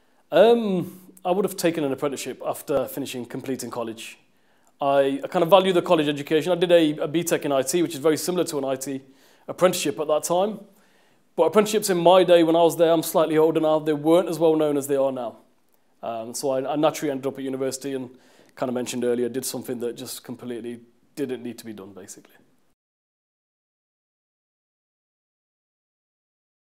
I would have taken an apprenticeship after completing college. I kind of value the college education. I did a BTEC in IT, which is very similar to an IT apprenticeship at that time. But apprenticeships in my day, when I was there, I'm slightly older now, they weren't as well known as they are now. So I naturally ended up at university and kind of mentioned earlier, did something that just completely didn't need to be done, basically.